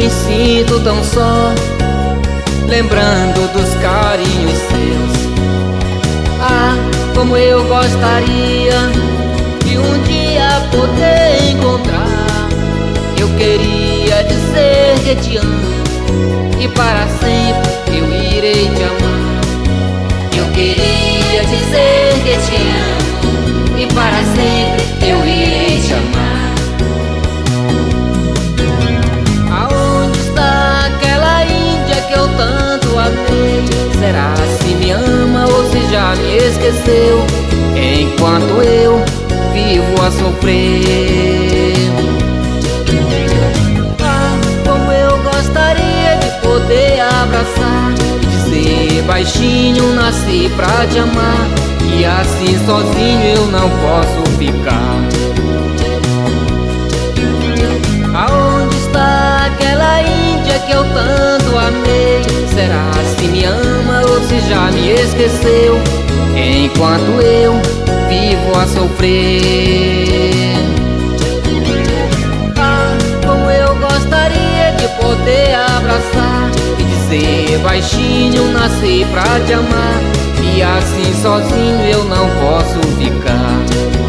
me sinto tão só, lembrando dos carinhos seus. Ah, como eu gostaria de um dia poder encontrar. Eu queria dizer que te amo e para sempre eu irei te amar. Eu queria dizer que te amo e para sempre eu irei te amar. Aonde está aquela Índia que eu tanto amei? Será se me ama ou se já me esqueceu, enquanto eu vivo a sofrer? Ah, como eu gostaria de poder abraçar e dizer baixinho, nasci pra te amar, e assim sozinho eu não posso ficar. Aonde está aquela Índia que eu tanto amei? Será se me ama ou se já me esqueceu, enquanto eu vivo a sofrer? Ah, como eu gostaria de poder abraçar e dizer baixinho, nasci pra te amar, e assim sozinho eu não posso ficar.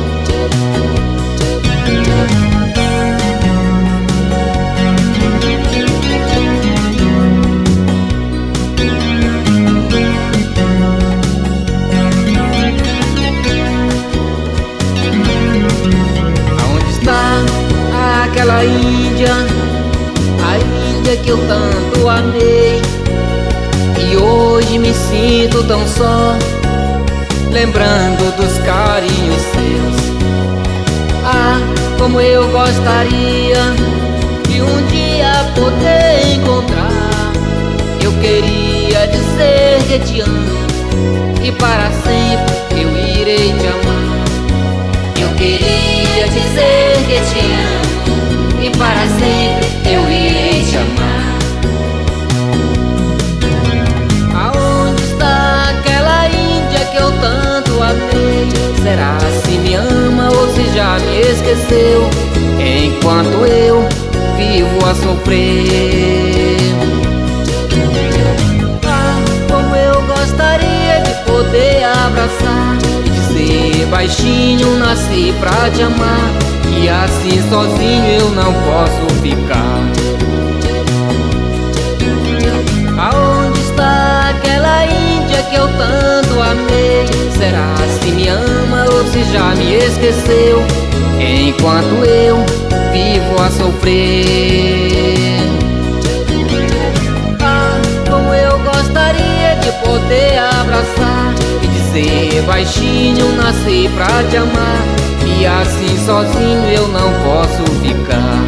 Aquela Índia, a Índia que eu tanto amei, e hoje me sinto tão só, lembrando dos carinhos seus. Ah, como eu gostaria de um dia poder encontrar. Eu queria dizer que te amo e para sempre eu irei te amar. Eu queria dizer que te amo e para sempre eu irei te amar. Aonde está aquela Índia que eu tanto amei? Será se me ama ou se já me esqueceu, enquanto eu vivo a sofrer? Ah, como eu gostaria de poder abraçar e dizer baixinho, nasci pra te amar, e assim sozinho eu não posso ficar. Aonde está aquela Índia que eu tanto amei? Será se me ama ou se já me esqueceu, enquanto eu vivo a sofrer? Ah, como eu gostaria de poder abraçar e dizer baixinho, nasci pra te amar, e assim sozinho eu não posso ficar.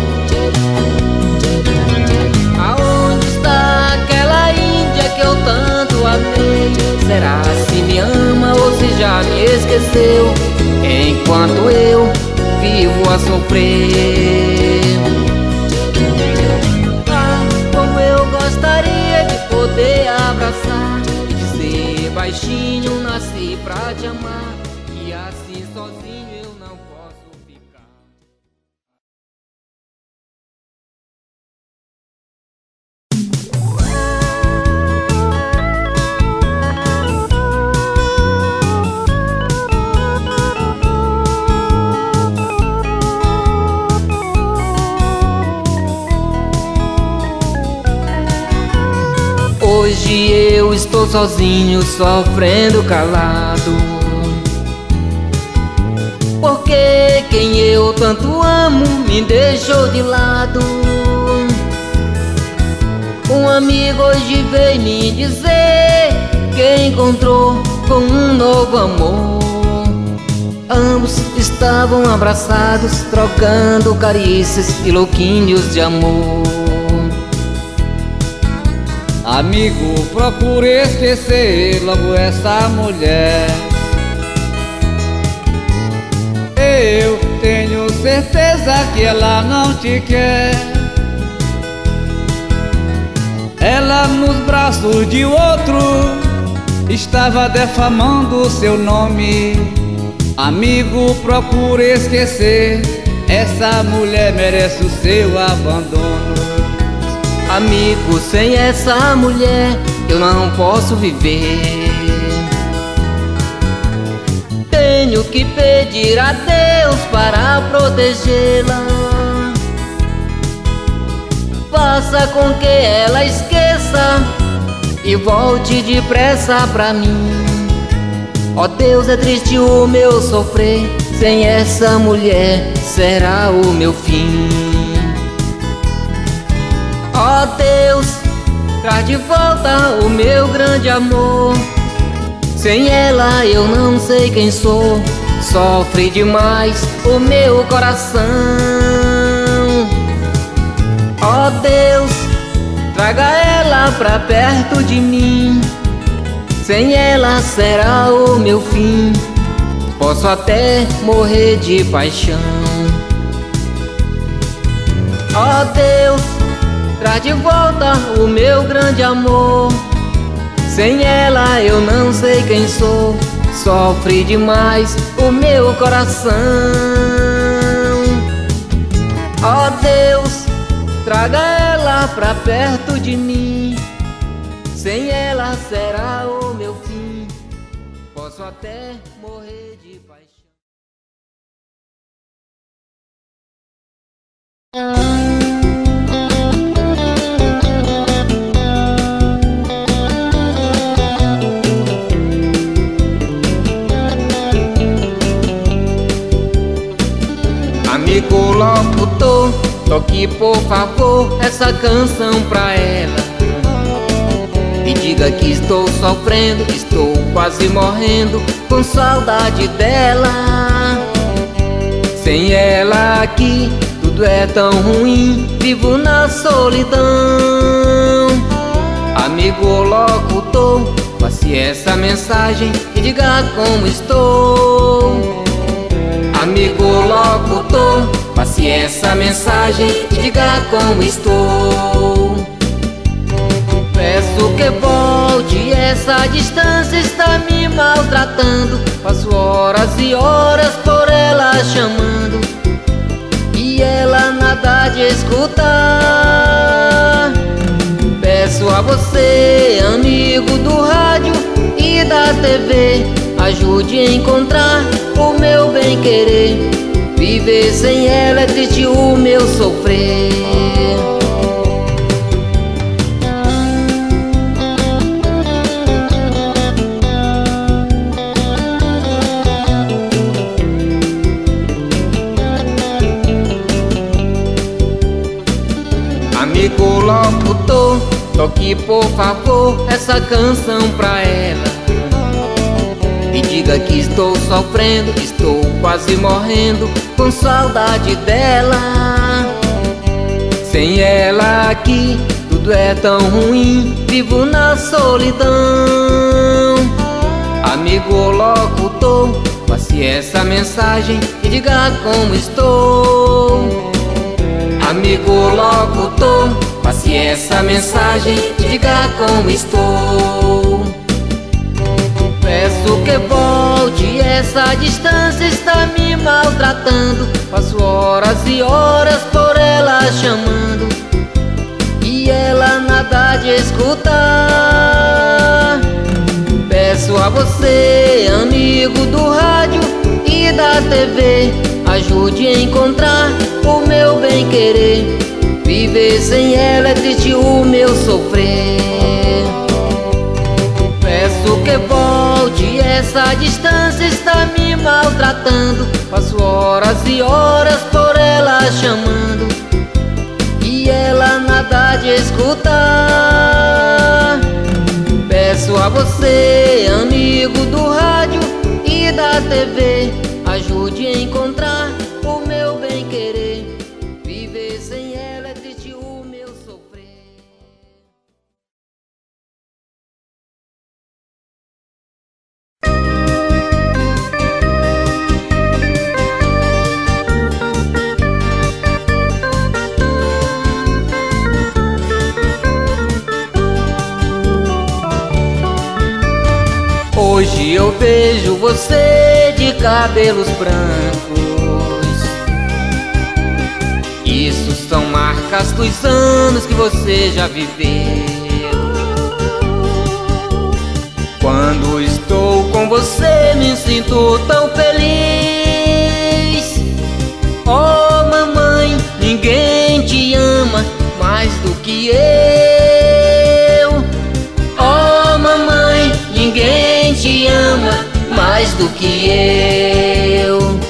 Aonde está aquela Índia que eu tanto amei? Será se me ama ou se já me esqueceu, enquanto eu vivo a sofrer? Ah, como eu gostaria de poder abraçar e dizer baixinho, nasci pra te amar, e assim sozinho eu não posso ficar. Hoje eu estou sozinho, sofrendo calado, porque quem eu tanto amo me deixou de lado. Um amigo hoje veio me dizer que encontrou com um novo amor. Ambos estavam abraçados, trocando carícias e louquinhos de amor. Amigo, procure esquecer logo essa mulher. Eu tenho certeza que ela não te quer. Ela nos braços de outro estava defamando seu nome. Amigo, procure esquecer, essa mulher merece o seu abandono. Amigo, sem essa mulher eu não posso viver. Tenho que pedir a Deus para protegê-la. Faça com que ela esqueça e volte depressa pra mim. Ó Deus, é triste o meu sofrer, sem essa mulher será o meu fim. Ó Deus, traz de volta o meu grande amor. Sem ela eu não sei quem sou, sofre demais o meu coração. Ó Deus, traga ela pra perto de mim. Sem ela será o meu fim, posso até morrer de paixão. Ó Deus, traz de volta o meu grande amor. Sem ela eu não sei quem sou, sofre demais o meu coração. Ó Deus, traga ela pra perto de mim. Sem ela será o meu fim, posso até morrer de paixão. Amigo locutor, toque por favor essa canção pra ela. E diga que estou sofrendo, estou quase morrendo com saudade dela. Sem ela aqui tudo é tão ruim, vivo na solidão. Amigo locutor, passe essa mensagem e diga como estou. Amigo locutor, passe essa mensagem e diga como estou. Peço que volte, essa distância está me maltratando. Passo horas e horas por ela chamando e ela nada de escutar. Peço a você, amigo do rádio e da TV, ajude a encontrar o meu bem-querer. Viver sem ela é triste o meu sofrer. Amigo locutor, toque por favor essa canção pra ela. E diga que estou sofrendo, estou quase morrendo com saudade dela. Sem ela aqui tudo é tão ruim, vivo na solidão. Amigo locutor, passe essa mensagem e diga como estou. Amigo locutor, passe essa mensagem e diga como estou. Peço que volte, essa distância está me maltratando. Passo horas e horas por ela chamando e ela nada de escutar. Peço a você, amigo do rádio e da TV, ajude a encontrar o meu bem-querer. Viver sem ela é triste o meu sofrer. Peço que volte, essa distância está me maltratando. Passo horas e horas por ela chamando e ela nada de escutar. Peço a você, amigo do rádio e da TV, ajude a encontrar o meu bem-querer. Viver sem ela é triste o meu sofrer. Hoje eu vejo você de cabelos brancos. Isso são marcas dos anos que você já viveu. Quando estou com você me sinto tão feliz. Oh mamãe, ninguém te ama mais do que eu. Oh mamãe, ninguém te ama mais do que eu.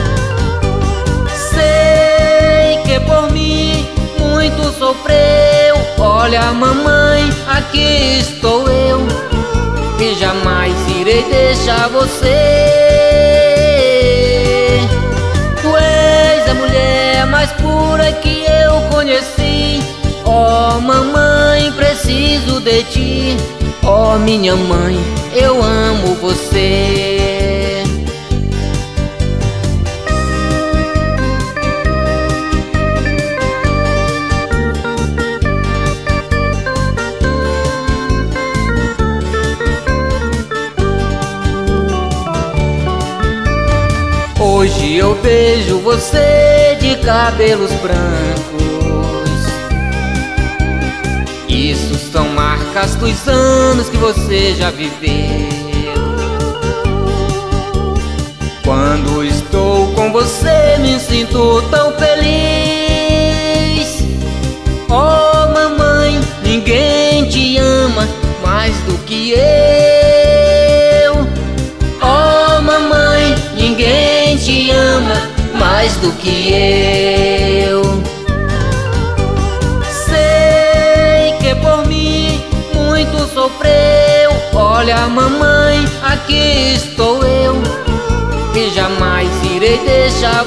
Sei que por mim muito sofreu. Olha mamãe, aqui estou eu, e jamais irei deixar você. Tu és a mulher mais pura que eu conheci. Oh mamãe, preciso de ti. Oh minha mãe, eu amo você. Hoje eu vejo você de cabelos brancos. Isso são marcas dos anos que você já viveu. Quando estou com você me sinto tão feliz. Oh mamãe, ninguém te ama mais do que eu. Oh mamãe, ninguém te ama mais do que eu. Sei que por mim muito sofreu. Olha mamãe, aqui estou eu, e jamais irei deixar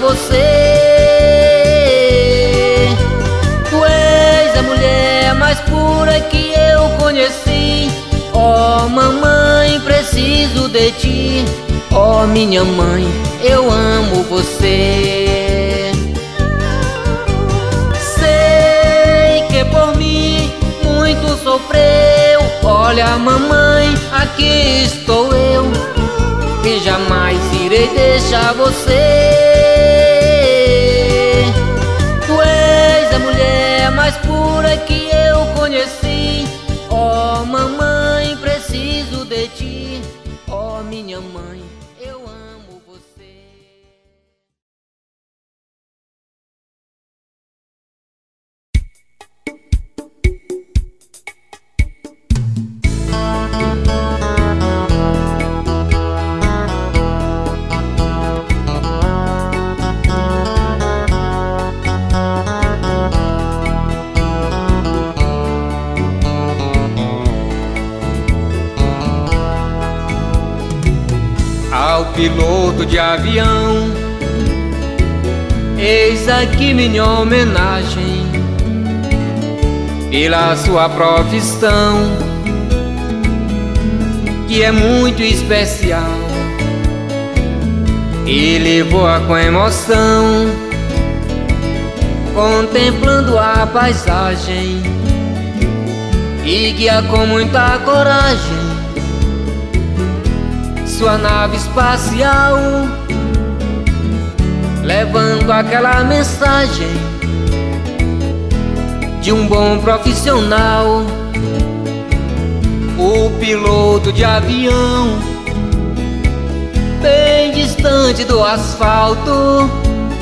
você. Tu és a mulher mais pura que eu conheci. Oh mamãe, preciso de ti. Oh minha mãe, eu amo você. Sei que por mim muito sofreu. Olha mamãe, aqui estou eu, e jamais irei deixar você. Tu és a mulher mais pura que eu conheci. Oh mamãe, preciso de ti. Oh minha mãe, eu amo você. Ao piloto de avião, eis aqui minha homenagem pela sua profissão, que é muito especial. Ele voa com emoção, contemplando a paisagem, e guia com muita coragem sua nave espacial, levando aquela mensagem de um bom profissional. O piloto de avião, bem distante do asfalto,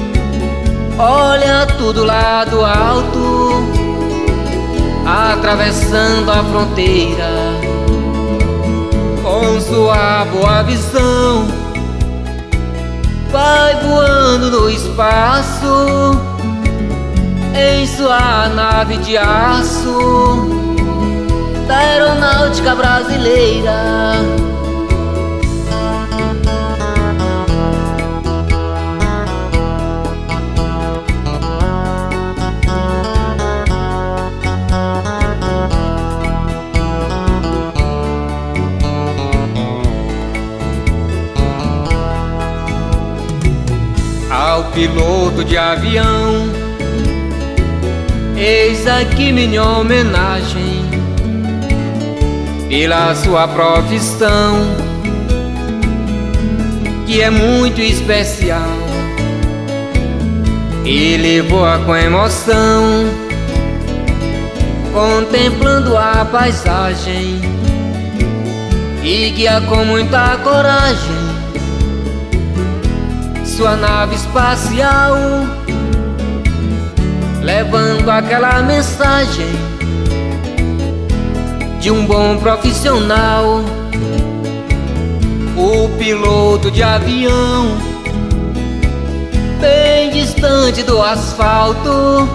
olha tudo lá do alto, atravessando a fronteira. Com sua boa visão, vai voando no espaço, em sua nave de aço da aeronáutica brasileira. Ao piloto de avião, eis aqui minha homenagem pela sua profissão, que é muito especial. Ele voa com emoção, contemplando a paisagem, e guia com muita coragem sua nave espacial, levando aquela mensagem de um bom profissional. O piloto de avião, bem distante do asfalto,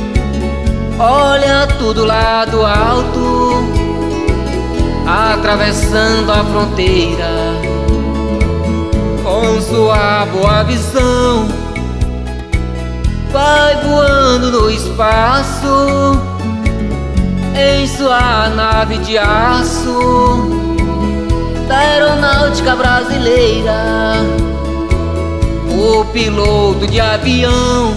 olha tudo lá do alto, atravessando a fronteira com sua boa visão. Vai voando no espaço em sua nave de aço da aeronáutica brasileira. O piloto de avião,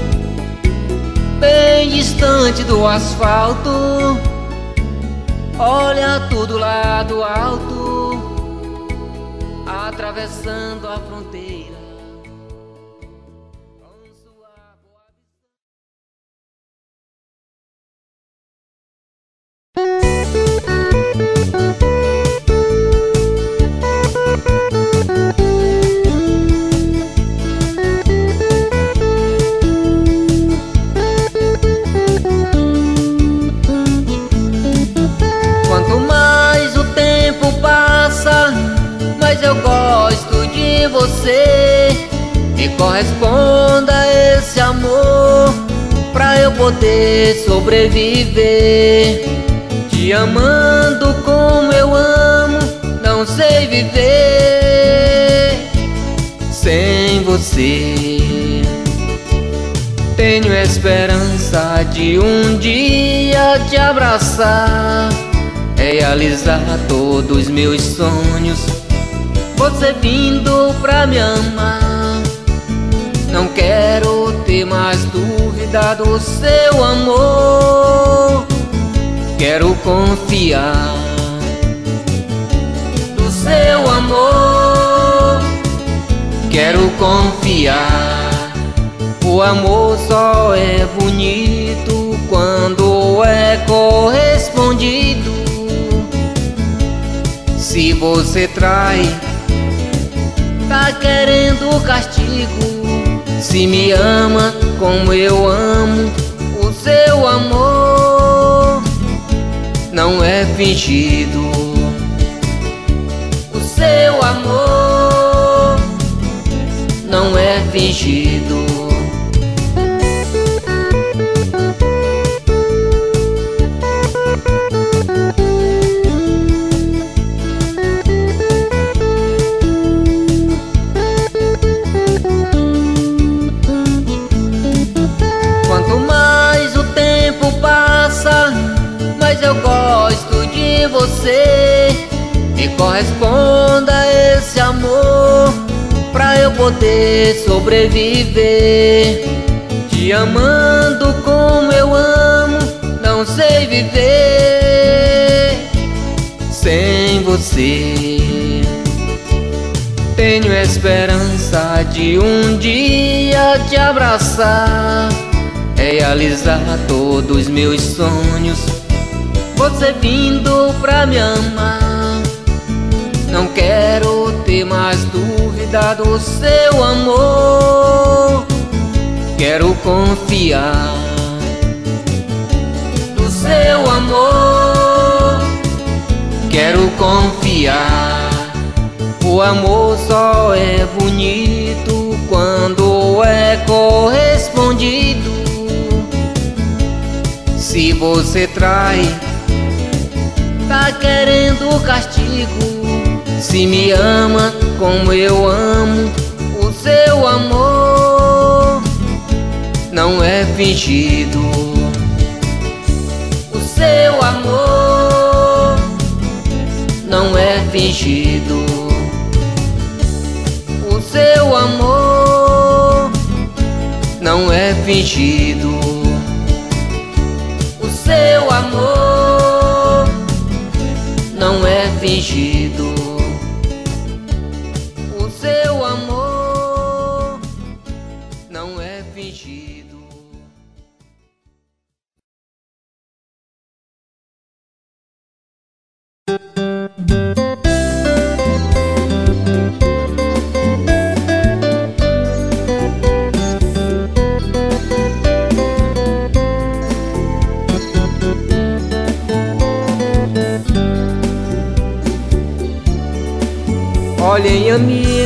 bem distante do asfalto, olha tudo lá do alto, atravessando a fronteira. Quanto mais o tempo passa, mais eu gosto de você. Me corresponda esse amor pra eu poder sobreviver. Te amando como eu amo, não sei viver sem você. Tenho esperança de um dia te abraçar, realizar todos meus sonhos, você vindo pra me amar. Não quero ter mais dúvida do seu amor, quero confiar no seu amor, quero confiar. O amor só é bonito quando é correspondido. Se você trai, tá querendo castigo. Se me ama como eu amo, o seu amor não é fingido. O seu amor não é fingido. Mas eu gosto de você. Me corresponda esse amor pra eu poder sobreviver. Te amando como eu amo, não sei viver sem você. Tenho esperança de um dia te abraçar, realizar todos meus sonhos, você vindo pra me amar. Não quero ter mais dúvida do seu amor, quero confiar no seu amor, quero confiar. O amor só é bonito quando é correspondido. Se você trai, tá querendo castigo. Se me ama como eu amo, o seu amor não é fingido. O seu amor não é fingido. O seu amor não é fingido. O seu amor não é fingido. O seu amor não é fingido.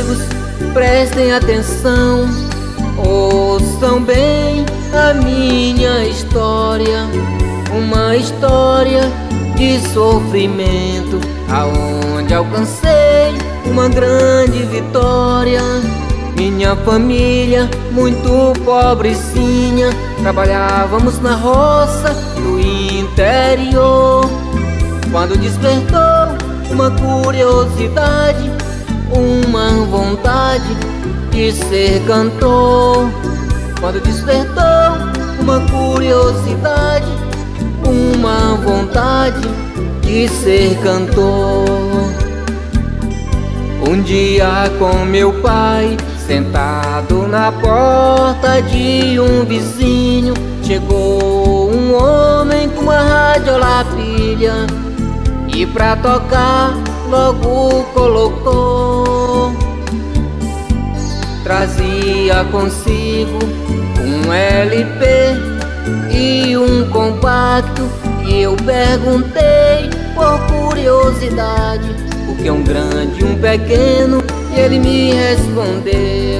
amigos, prestem atenção, ouçam bem a minha história. Uma história de sofrimento, aonde alcancei uma grande vitória. Minha família, muito pobrecinha, trabalhávamos na roça do interior. Quando despertou uma curiosidade, uma vontade de ser cantor. Quando despertou uma curiosidade, uma vontade de ser cantor. Um dia com meu pai, sentado na porta de um vizinho, chegou um homem com uma radiola pilha e pra tocar logo colocou. Trazia consigo um LP e um compacto, e eu perguntei por curiosidade o que é um grande e um pequeno, e ele me respondeu: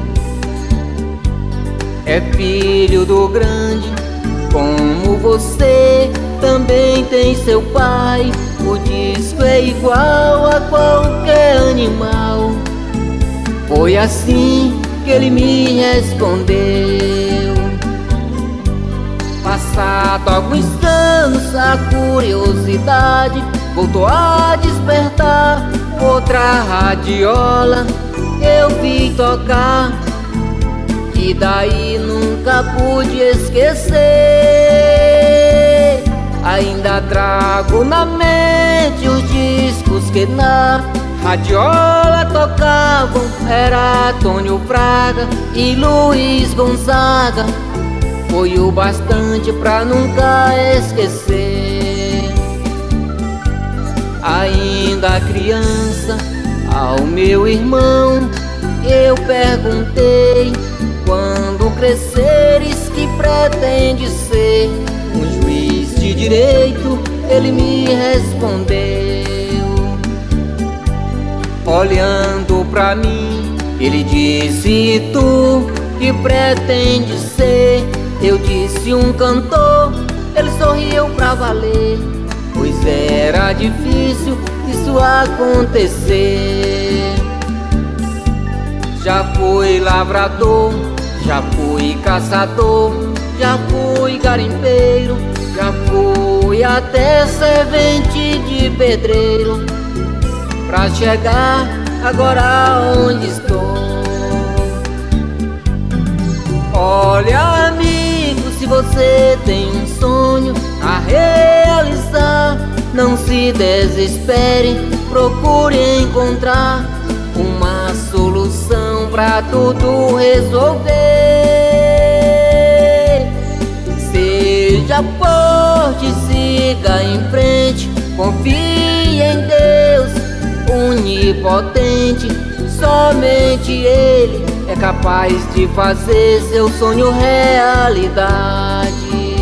é filho do grande, como você também tem seu pai. O disco é igual a qualquer animal. Foi assim que ele me respondeu. Passado alguns anos, a curiosidade voltou a despertar. Outra radiola eu vi tocar, e daí nunca pude esquecer. Ainda trago na mente os discos que na radiola tocavam. Era Antônio Fraga e Luiz Gonzaga. Foi o bastante pra nunca esquecer. Ainda criança, ao meu irmão eu perguntei: quando cresceres, que pretende ser? Um juiz de direito, ele me respondeu. Olhando pra mim, ele disse: e tu, que pretende ser? Eu disse: um cantor. Ele sorriu pra valer, pois era difícil isso acontecer. Já fui lavrador, já fui caçador, já fui garimpeiro, já fui até servente de pedreiro, pra chegar agora onde estou. Olha, amigo, se você tem um sonho a realizar, não se desespere, procure encontrar uma solução pra tudo resolver. Seja forte, siga em frente, confie em Deus onipotente. Somente Ele é capaz de fazer seu sonho realidade.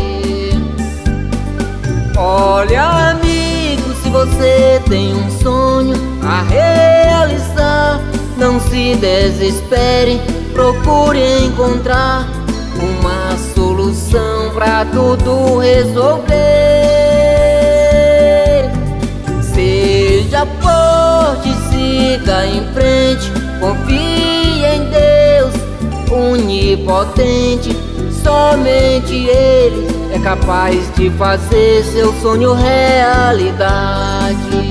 Olha, amigo, se você tem um sonho a realizar, não se desespere, procure encontrar uma solução pra tudo resolver. Seja forte, siga em frente, confie em Deus onipotente. Somente Ele é capaz de fazer seu sonho realidade.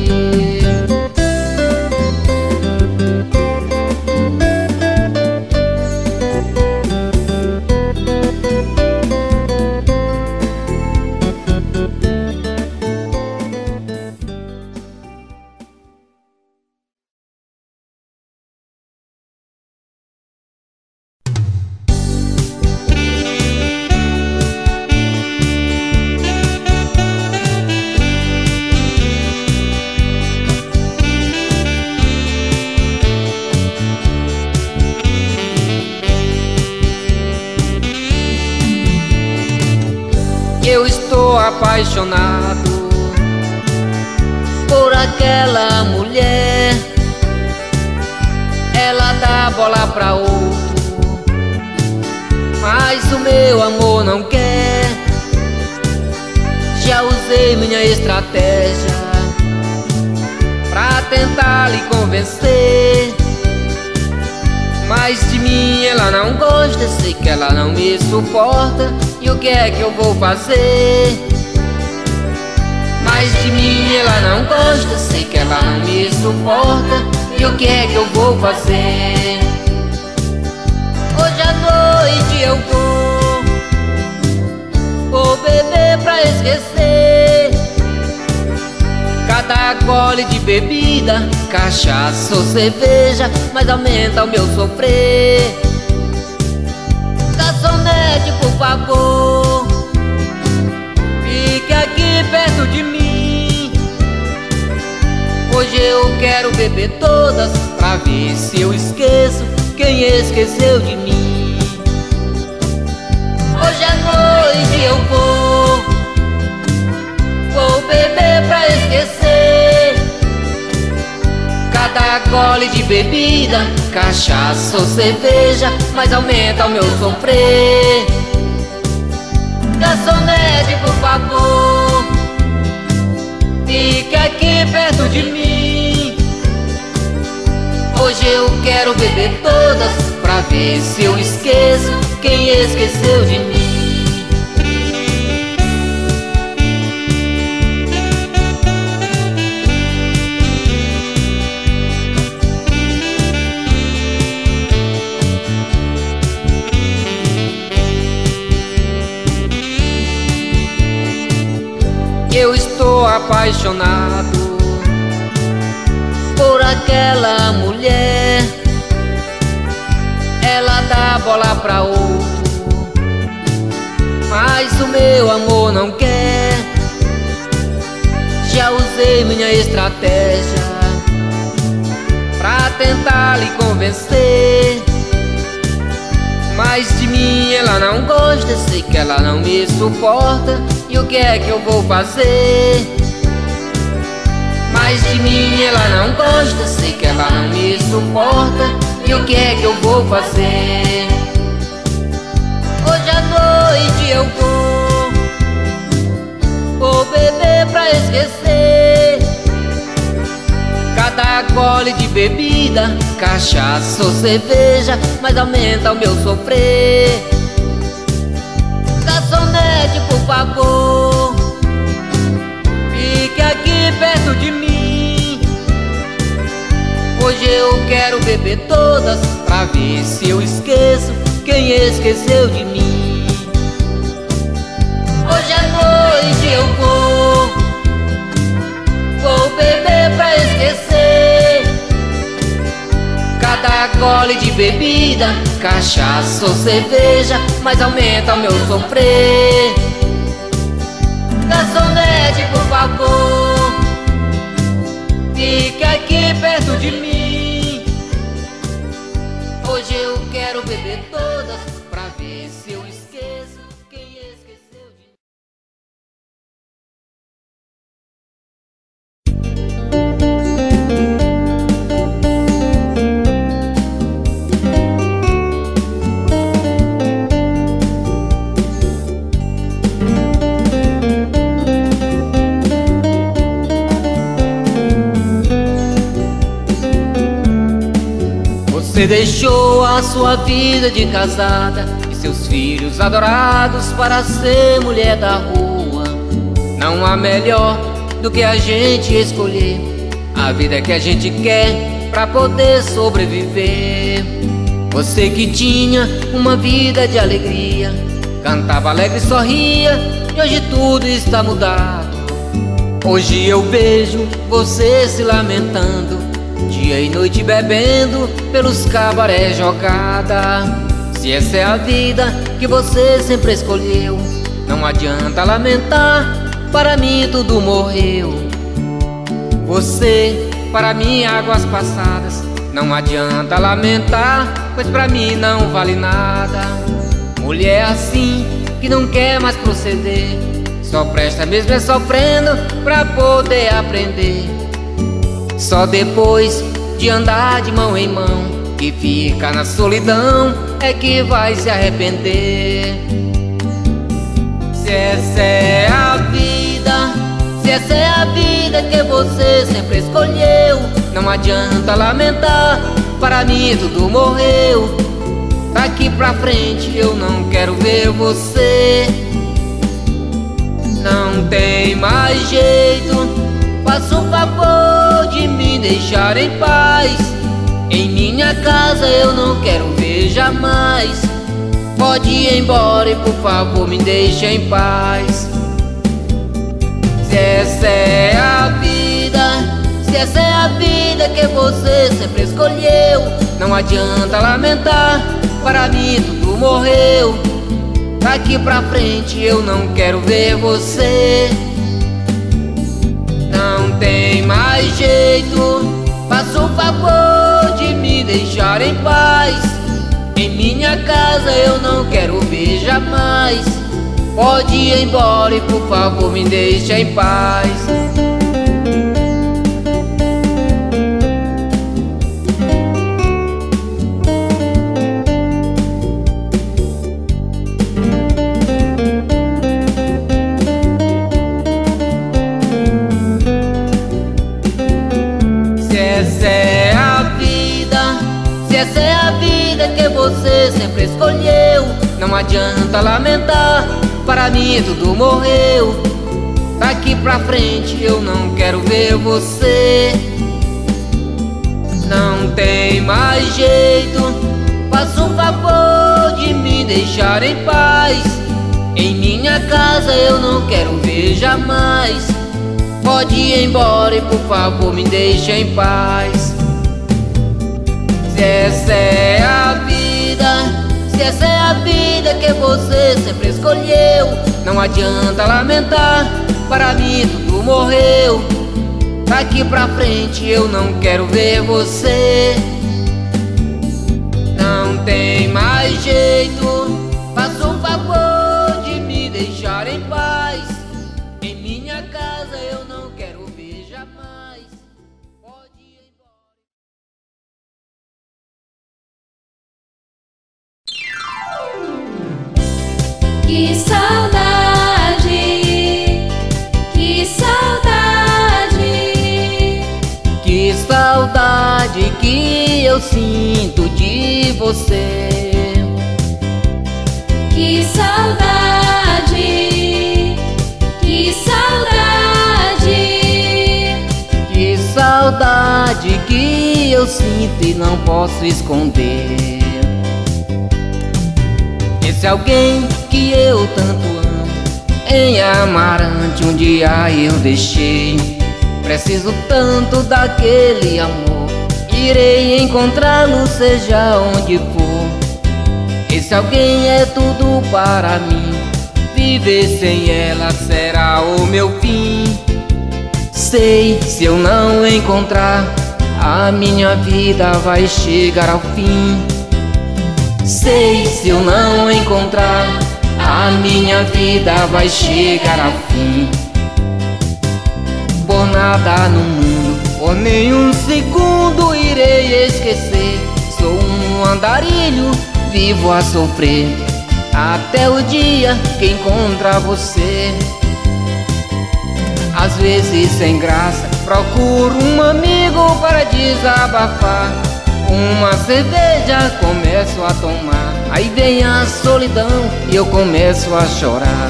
Eu estou apaixonado por aquela mulher. ela dá bola pra outro, mas o meu amor não quer. Já usei minha estratégia pra tentar lhe convencer, mas de mim ela não gosta, sei que ela não me suporta. E o que é que eu vou fazer? Mas de mim ela não gosta, sei que ela não me suporta. E o que é que eu vou fazer? Hoje à noite eu vou beber pra esquecer. Cada gole de bebida, cachaça ou cerveja, mas aumenta o meu sofrer. Garçonete, por favor, fique aqui perto de mim. Hoje eu quero beber todas, pra ver se eu esqueço quem esqueceu de mim. Hoje à noite eu vou beber pra esquecer. Cada gole de bebida, cachaça ou cerveja, mas aumenta o meu sofrer. Garçonete, por favor, fique aqui perto de mim. Hoje eu quero beber todas, pra ver se eu esqueço quem esqueceu de mim. Eu estou apaixonado por aquela mulher. Ela dá bola pra outro, mas o meu amor não quer. Já usei minha estratégia pra tentar lhe convencer, mas de mim ela não gosta, sei que ela não me suporta. E o que é que eu vou fazer? Mas de mim ela não gosta, sei que ela não me suporta. E o que é que eu vou fazer? Hoje à noite eu vou beber pra esquecer. Cada gole de bebida, cachaça ou cerveja, mas aumenta o meu sofrer. Garçonete, por favor, fique aqui perto de mim. Hoje eu quero beber todas, pra ver se eu esqueço quem esqueceu de mim. Hoje à noite eu vou beber pra esquecer. Cada gole de bebida, cachaça ou cerveja, mas aumenta o meu sofrer. Garçonete, por favor, fique aqui perto de mim. Hoje eu quero beber todas, pra ver se eu esqueço quem esqueceu de mim. Você deixou a sua vida de casada e seus filhos adorados para ser mulher da rua. Não há melhor do que a gente escolher a vida que a gente quer pra poder sobreviver. Você que tinha uma vida de alegria, cantava alegre e sorria, e hoje tudo está mudado. Hoje eu vejo você se lamentando, dia e noite bebendo pelos cabarés jogada. Se essa é a vida que você sempre escolheu, não adianta lamentar, para mim tudo morreu. Você, para mim, águas passadas, não adianta lamentar, pois pra mim não vale nada. Mulher assim, que não quer mais proceder, só presta mesmo é sofrendo pra poder aprender. Só depois de andar de mão em mão, que fica na solidão é que vai se arrepender. Se essa é a vida, se essa é a vida que você sempre escolheu, não adianta lamentar, para mim tudo morreu. Daqui pra frente eu não quero ver você. Não tem mais jeito, faça o favor de me deixar em paz. Em minha casa eu não quero ver jamais. Pode ir embora e por favor me deixa em paz. Se essa é a vida, se essa é a vida que você sempre escolheu, não adianta lamentar, para mim tudo morreu. Daqui pra frente eu não quero ver você. Não tem mais jeito, faça o favor de me deixar em paz. Em minha casa eu não quero ver jamais. Pode ir embora e por favor me deixa em paz. Essa é a vida que você sempre escolheu, não adianta lamentar, para mim tudo morreu. Daqui pra frente eu não quero ver você. Não tem mais jeito, faça o favor de me deixar em paz. Em minha casa eu não quero ver jamais. Pode ir embora e por favor me deixa em paz. Se essa é a vida, se essa é a vida que você sempre escolheu, não adianta lamentar, para mim tudo morreu. Daqui pra frente eu não quero ver você. Não tem mais jeito, faça o favor de me deixar em paz. Em minha casa eu não quero ver jamais. Pode ir embora. Que saudade, que saudade, que saudade que eu sinto de você. que saudade, que saudade, Que saudade que eu sinto e não posso esconder. Esse alguém que eu tanto amo, em Amarante um dia eu deixei. Preciso tanto daquele amor, irei encontrá-lo seja onde for. Esse alguém é tudo para mim, viver sem ela será o meu fim. Sei, se eu não encontrar, a minha vida vai chegar ao fim. Sei, se eu não encontrar, a minha vida vai chegar ao fim. Por nada no mundo, por nenhum segundo irei esquecer. Sou um andarilho, vivo a sofrer, até o dia que encontrar você. Às vezes sem graça, procuro um amigo para desabafar. Uma cerveja começo a tomar, aí vem a solidão e eu começo a chorar.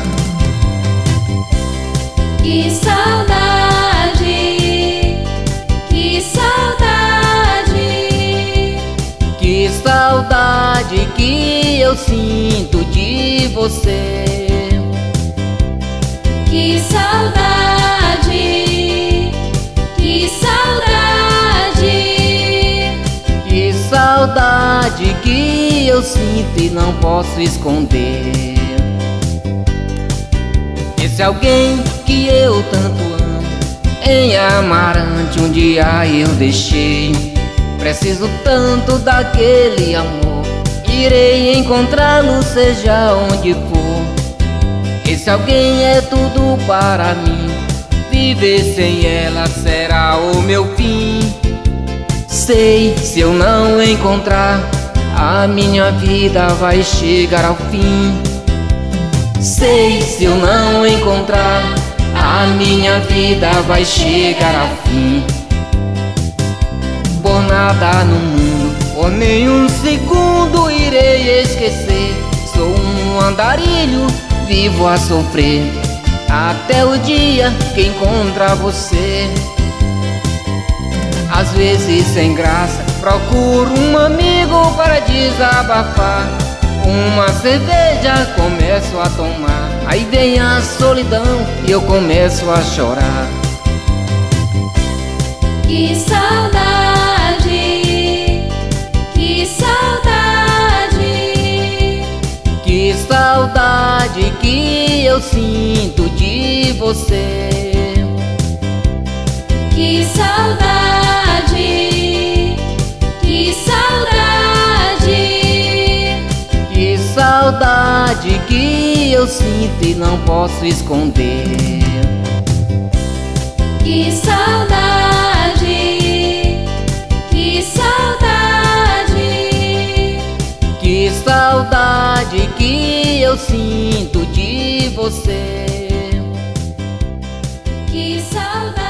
que saudade, que saudade, Que saudade que eu sinto de você. que saudade, que saudade, Que saudade que eu sinto e não posso esconder. Esse alguém que eu tanto amo, em Amarante um dia eu deixei. Preciso tanto daquele amor, irei encontrá-lo seja onde for. Esse alguém é tudo para mim, viver sem ela será o meu fim. Sei, se eu não encontrar, a minha vida vai chegar ao fim. Sei, se eu não encontrar, a minha vida vai chegar ao fim. Por nada no mundo, por nenhum segundo irei esquecer. Sou um andarilho, vivo a sofrer, até o dia que encontrar você. Às vezes sem graça, procuro um amigo para desabafar. Uma cerveja começo a tomar, aí vem a solidão e eu começo a chorar. Que saudade, que saudade, que saudade que eu sinto de você. que saudade, que saudade, Que saudade que eu sinto e não posso esconder. que saudade, que saudade, Que saudade que eu sinto de você. que saudade.